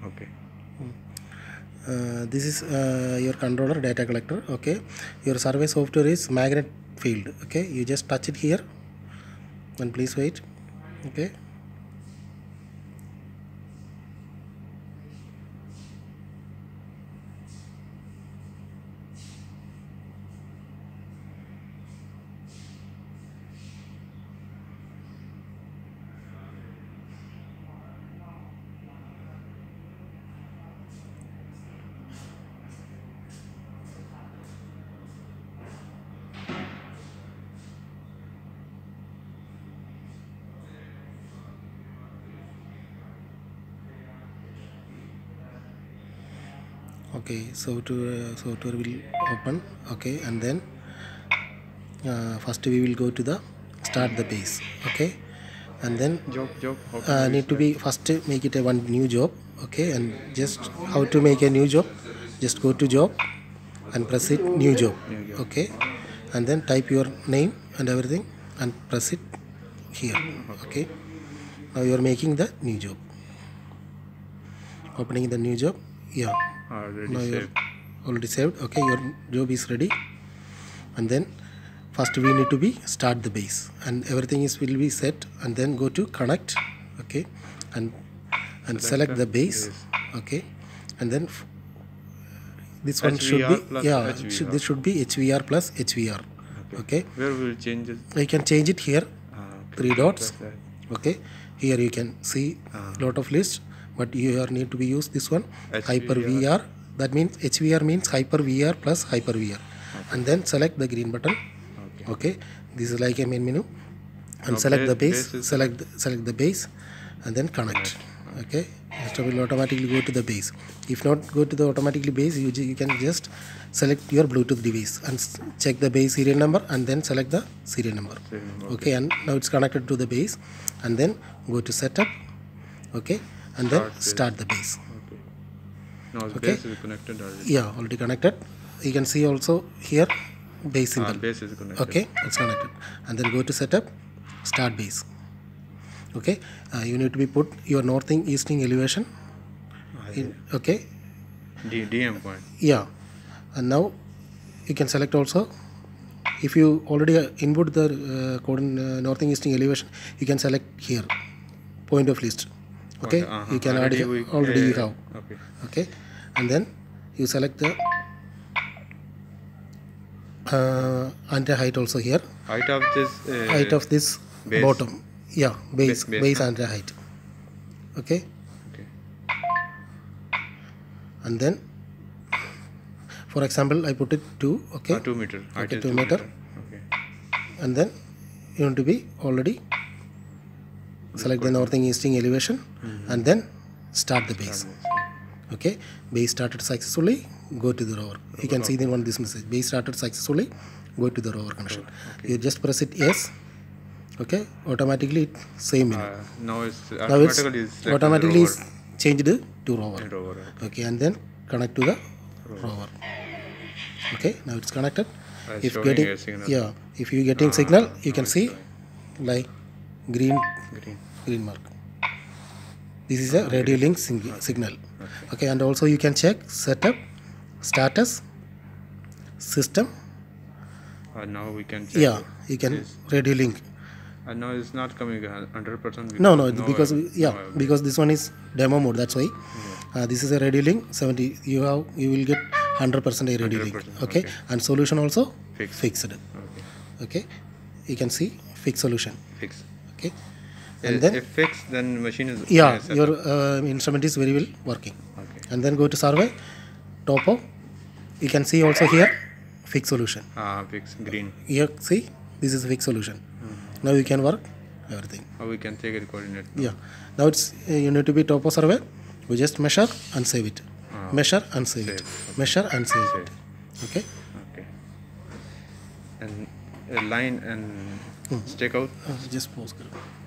Okay. This is your controller data collector. Okay, your survey software is magnet field. Okay, you just touch it here and please wait. Okay. Okay, so software will open. Okay, and then first we will go to the start the base. Okay, and then Job. need to be first make it a one new job. Okay, and just how to make a new job, just go to job and press it new job. Okay, and then type your name and everything and press it here. Okay, now you are making the new job, opening the new job. Yeah, Already now you're saved. already saved. Okay, your job is ready. And then first we need to be start the base and everything is will be set, and then go to connect. Okay, and select the base. Okay, and then this one should be HVR. this should be HVR plus HVR. Okay, Where will change it? you can change it here. Three dots. That's that. Okay, here you can see lot of lists, but you need to be use this one Hyper VR. That means HVR means Hyper VR plus Hyper VR. And then select the green button. Okay, this is like a main menu, and select the base, select the base, and then connect. Okay, it will automatically go to the base. If not go to the automatically base, you can just select your Bluetooth device and check the base serial number and then select the serial number. Okay, and now it's connected to the base, and then go to setup. Okay, and then start the base. Okay. Now the base is connected already. Yeah, already connected. You can see also here base symbol. Base is connected. Okay, it's connected. And then go to setup, start base. Okay, you need to be put your northing easting elevation. Okay. DM point. Yeah, and now you can select also. If you already input the northing easting elevation, you can select here point of list. Okay, you can add already you have. Okay. Okay, and then you select the anti height also here. Height of this Base. Bottom. Yeah, base anti height. Okay. Okay. And then, for example, I put it 2. Okay. 2 meter. Okay, 2 meter. Okay. And then you want to be already select the northing easting elevation and then start the base. Okay, base started successfully. Go to the rover. You can see this message. Base started successfully. Go to the rover connection. You just press it yes. Okay, automatically same menu. Now it's automatically changed to rover. Rover. Okay, and then connect to the rover. Okay, now it's connected. If you getting signal, you can see like green mark. This is a radio link signal. Okay, and also you can check setup, status, system. Now we can check. Yeah, you can radio link. And now it's not coming 100%. No, because because this one is demo mode. That's why. This is a radio link 70. You will get 100% a radio link. Okay, and solution also fixed. Okay, you can see fixed solution. Fixed. Okay, and then if fixed, then machine is your instrument is very well working. Okay. And then go to survey, topo. You can see also here fixed solution. Fixed green. Here see this is fixed solution. Now you can work everything. How we can take a coordinate. Yeah. Now it's you need to be topo survey. We just measure and save it. Measure and save it. Measure and save it. Okay. Okay. And line and stake out. Just pause.